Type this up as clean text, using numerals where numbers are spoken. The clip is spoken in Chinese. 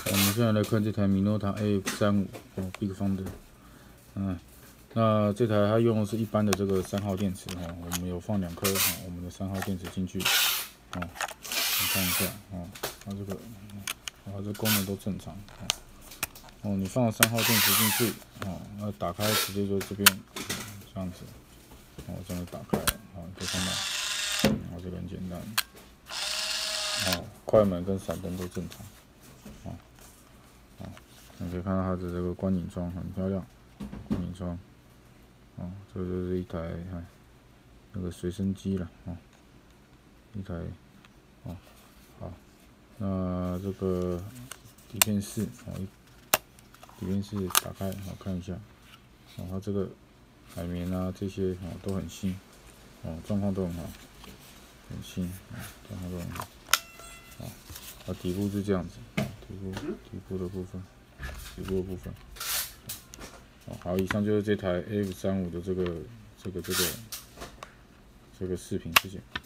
我们现在来看这台米诺塔 AF35Big Founder，那这台它用的是一般的这个3号电池我们有放2颗我们的3号电池进去你看一下它这个它这功能都正常你放了3号电池进去那打开直接就这边这样子这样就打开了你可以看到这个很简单快门跟闪灯都正常你可以看到它的这个观景窗很漂亮，观景窗这就是一台那个随身机了一台好，那这个底片室底片室打开看一下它这个海绵这些都很新状况都很好，很新状况都很好底部是这样子底部的部分好，以上就是这台 AF35的这个视频，谢谢。